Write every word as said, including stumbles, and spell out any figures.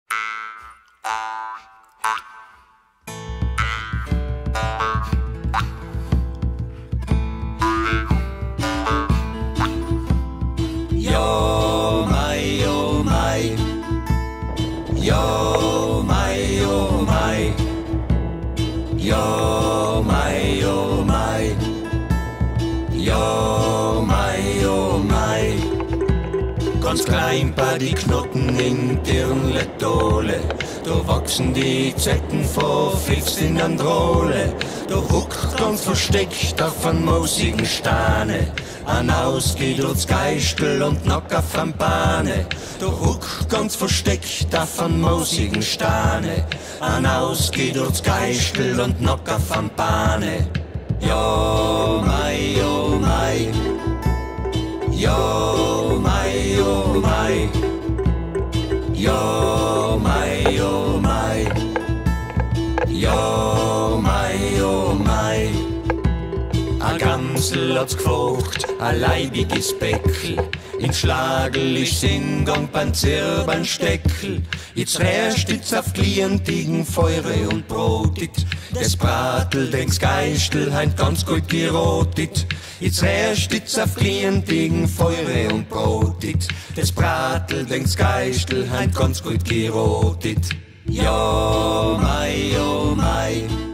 Jo, mei, jo, mei. Jo, mei, jo, mei. Jo, mei, jo, mei. Jo, mei, jo, mei. Ganz klein paar die Knoten in Dirnle Dole. Da wachsen die Zecken vor Filz in Androle. Da huckt ganz versteckt auf an mausigen Stane. An aus geht durchs Geistel und knock auf an Bahne. Da huckt ganz versteckt auf an mausigen Stane. An aus geht durchs Geistel und knock auf an Bahne. Jo, mei, jo, mei. Jo, mei, jo, mei. Jo, mei, jo, mei. Jo, mei, jo, mei. A Gamsel hat's gefaucht, a leibiges Bäckl. In Schlagel ist Singang beim Zirban Steckel. Jetzt rärscht jetzt auf klientigen Feure und Brotit. Das Bratel, denk's Geistel, heint ganz gut gerotet. Jetzt rärscht jetzt auf klientigen Feure und Brotit. Das Bratel, denk's Geistel, heint ganz gut gerotet. Jo, mei, jo, mei.